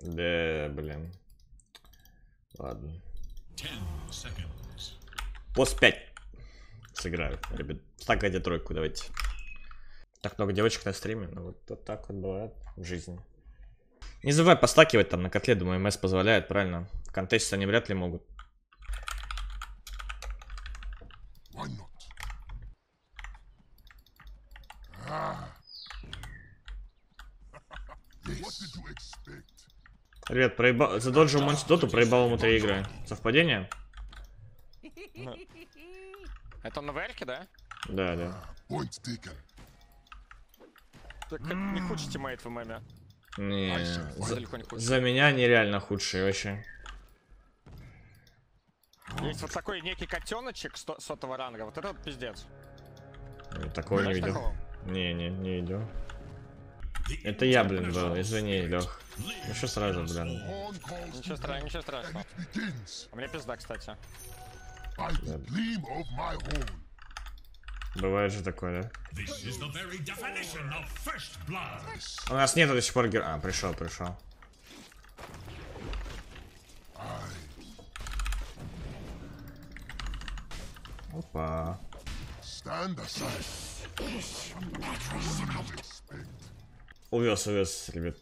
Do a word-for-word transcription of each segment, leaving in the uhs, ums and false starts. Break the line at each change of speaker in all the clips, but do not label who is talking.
Да, блин. Ладно. Пост пять. Сыграю, ребят. Стакайте тройку, давайте. Так много девочек на стриме, ну вот, вот так вот бывает в жизни. Не забывай постакивать там на котле, думаю, МС позволяет, правильно? В контесте они вряд ли могут. Ребят, проебал... задоджил Монти Доту, проебал ему три игры. Совпадение?
Это он на ВРке, да?
Да, да.
Так, не худший тиммейт в ММе.
Не, за,
не
за меня нереально худший вообще.
Есть вот такой некий котеночек сотого ранга, вот это вот пиздец.
Такого не видел. Такого? Не, не, не видел. Это я, блин, был, извини, Лех. Ну что сразу, блин.
Ничего страшного, ничего страшного. А мне пизда, кстати.
Да. Бывает же такое, да? У нас нету до сих пор гер... А, пришел, пришел. Опа. Увез, увез, ребят.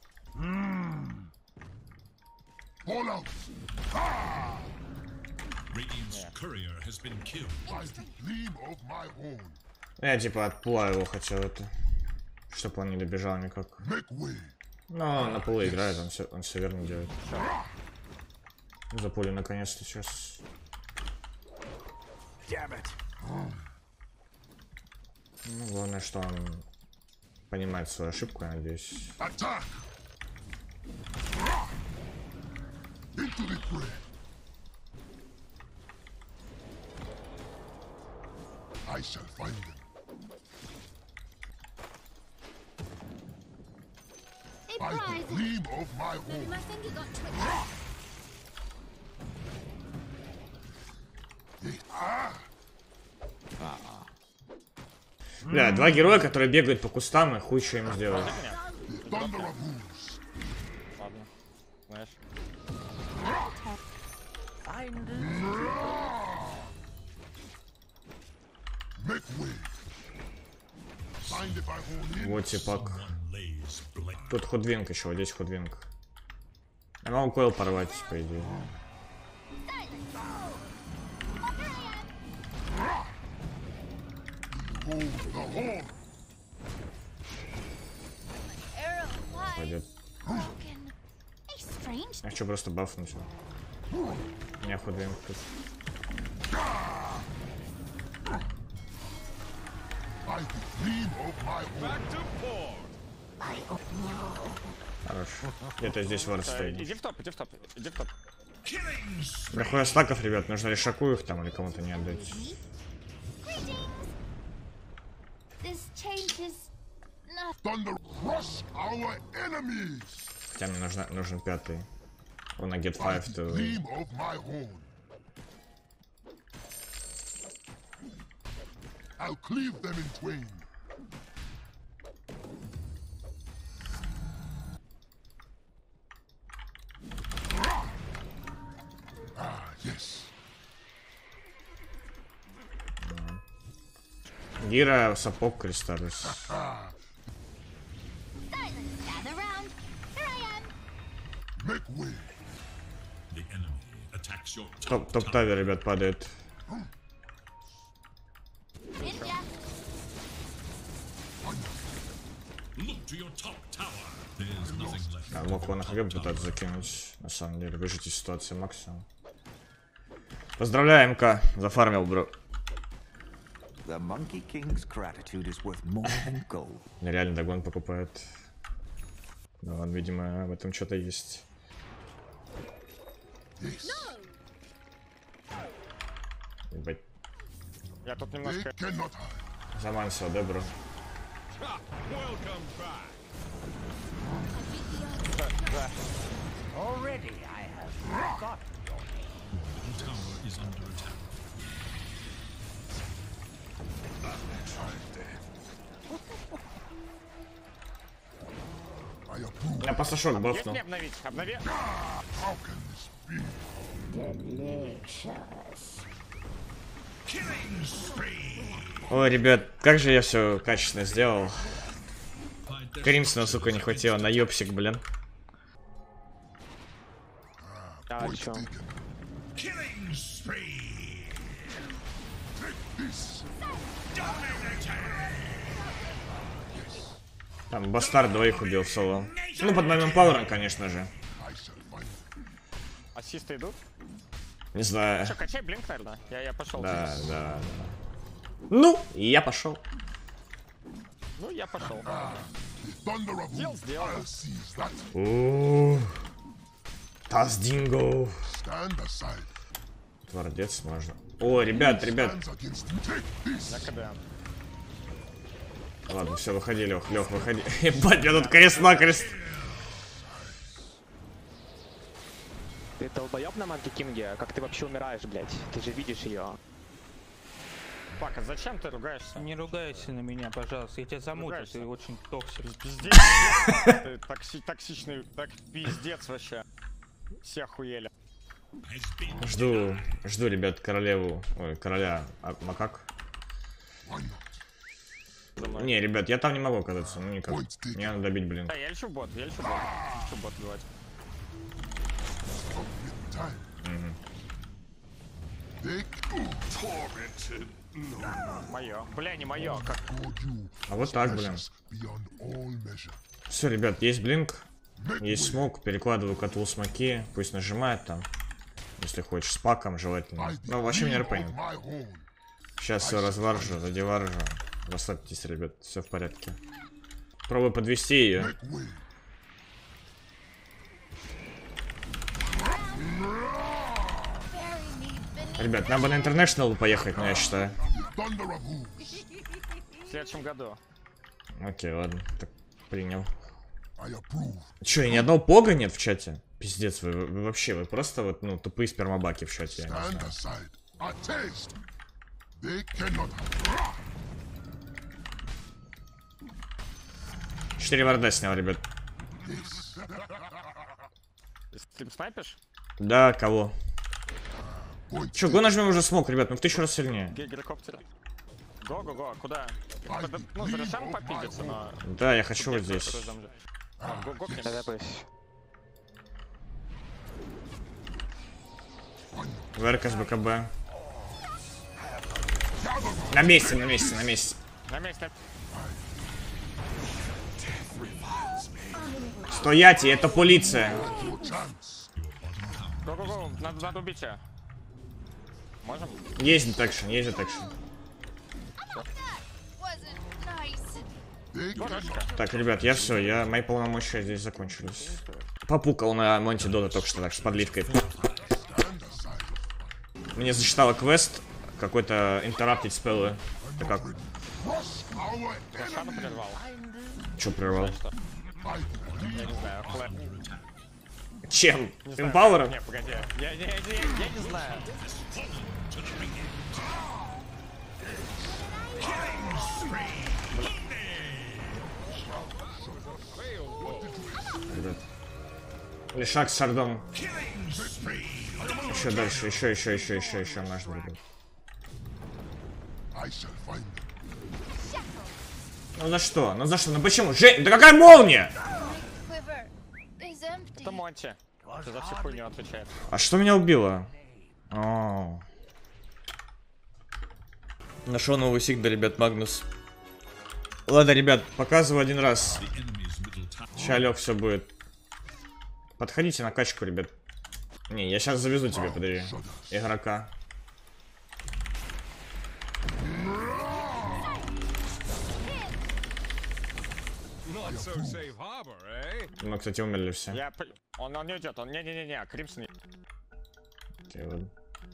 Я типа отпула его хотел это, чтобы он не добежал никак. Но он на полу играет, он все, он все верно делает. Запулю наконец-то сейчас. Ну, главное, что он понимает свою ошибку, я надеюсь.
I shall find them. By the gleam of my horn.
Бля, два героя, которые бегают по кустам, и хуй что им сделать.
Ладно, знаешь.
Вот типак. Тут ходвинг еще, вот здесь ходвинг. Я могу койл порвать, по идее. Пойдет. Я что, просто бафнусь? У меня ходвинг тут. Хорош. Где-то здесь вор стоит.
Иди в топ, иди в топ, иди в топ.
Да хуя стаков, ребят, нужно решаку их там или кому-то не отдать. Хотя мне нужна, нужен пятый. Он get five to...
I'll cleave them in twain. Ah, yes.
Гира, сапог, Кристаллис. Топ-тавер, ребят, падает. А, мог его на хлеб пытаться закинуть. На самом деле, выжить из ситуации максимум. Поздравляю, МК, зафармил, бро. Реально догон покупает. Ну, он, видимо, в этом что-то есть. Ебать.
Я тут немножко...
Замансил, да, бро?
I approve.
Я пасашок
Есть
бафнул.
мне обновить? Обнови.
How can this be?
Ой, ребят, как же я все качественно сделал. Кримсона, сука, не хватило на ёпсик, блин.
А, чё?
Там бастард двоих убил в соло. Ну, под моим пауэром, конечно же.
I shall find them.
Ассисты идут?
Не знаю.
Чё, качай блинк, наверное. Я, я пошел.
Да, да, да. Ну, и я пошел.
Ну, я пошел.
The thunder of
Сделал,
who?
сделал.
I'll seize that.
О, Таз Динго.
Stand aside.
Твордец можно. О, ребят, ребят.
Hands against you. Take this.
На КД.
Ладно, все, выходи, Лех, Лех, выходи. Ебать, я тут крест-накрест.
Ты долбоёб на Манки Кинге? Как ты вообще умираешь, блядь? Ты же видишь ее.
Пак, а зачем ты ругаешься?
Не ругайся на меня, пожалуйста. Я тебя замутил,
Ругайся.
ты очень токсик.
Пиздец, ты токси- токсичный, так пиздец вообще. Все охуели.
Жду, жду, ребят, королеву. Ой, короля. А, макак?
Why not?
За мной.
Не, ребят, я там не могу оказаться. Ну никак.
Point taken.
Мне надо добить, блин.
Да, я лечу бот, я лечу бот. Лечу бот убивать.
Time. They tormented.
Мое. Бля, не мое. Как?
God, you
А вот так, блин.
precious beyond all measure.
Все, ребят, есть блинк,
Make
есть
way.
смог, перекладываю коту смоки, пусть нажимает там. Если хочешь, с паком желательно.
By the
Ну, вообще меня
gleam
РП
of
нет.
my horn.
Сейчас все разваржу, задеваржу. Расслабьтесь, ребят, все в порядке. Пробую подвести ее.
Make way.
Ребят, нам бы на International поехать, но я считаю.
The thunder of who?
В следующем году.
Окей, ладно, так принял.
I approve.
Че, ни одного пога нет в чате? Пиздец, вы, вы вообще, вы просто вот, ну, тупые спермобаки в чате, я не
Stand
знаю.
aside. A taste. They cannot.
Четыре варда снял, ребят.
This.
Ты снайпишь?
Да, кого?
Point
Че, го нажмем уже смог, ребят, ну в тысячу раз сильнее.
Геликоптер. Го-го-го, куда?
By the
Ну, за решам
gleam of my
попиздиться, но...
Да, я хочу вот здесь.
Го-го,
Да, пусть.
ВРК с БКБ. На месте, на месте, на месте.
На месте.
Стоять, это полиция.
your chance.
Го-го-го, надо, надо убить тебя. Можем?
Есть детекшн, есть детекшн.
They cannot.
Так, ребят, я все, я мои полномочия здесь закончились. Попукал на Монти Дота только что так, с подливкой.
Stand aside.
Мне зачитало квест, какой-то интераптить спеллы. Это как?
Cross our
Шану
enemy.
прервал.
Че прервал?
Что?
By the
Я не знаю. Флэп.
Чем?
Не знаю.
Эмпауэром?
Не, погоди. Я, я, я, я не знаю.
Ребят. Лишак с шардом. Еще дальше, еще, еще, еще, еще, еще можно, ребят.
I shall find them.
Ну за что? Ну за что? Ну почему? Жень, да какая молния?
Это Монти. Ты за всю хуйню отвечает.
А что меня убило? О. Нашел новый сигда, ребят, Магнус. Ладно, ребят, показываю один раз. Ща лег все будет. Подходите на качку, ребят. Не, я сейчас завезу тебе, подожди. Игрока. Мы, кстати, умерли все.
Я... п- Он, он не уйдет, он... Не-не-не-не, Кримсон...
Окей, ладно.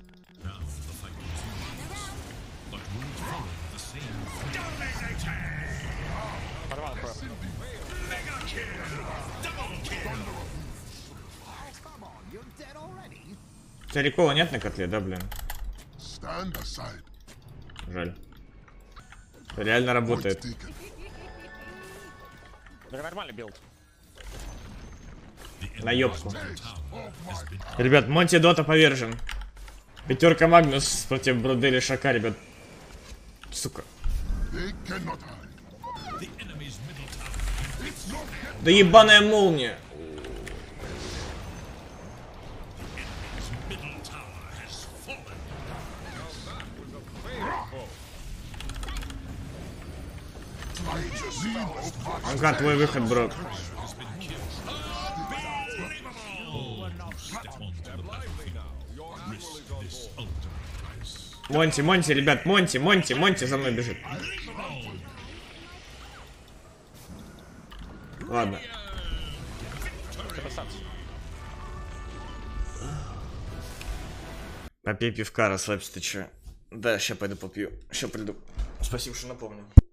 Порвал хуй.
У тебя рекола нет на котле, да, блин?
Stand aside.
Жаль. Реально
Point
работает.
taken.
Да нормальный билд.
На ёбку. Ребят, Монти Дота повержен. Пятерка Магнус против Брудели Шака, ребят. Сука.
They cannot hide.
Да ебаная молния. Анка, твой выход, бро. Монти, Монти, ребят, Монти, Монти, Монти за мной бежит. Ладно. Попей пивка, расслабься, ты чё? Да, ща пойду попью. Ща приду. Спасибо, что напомнил.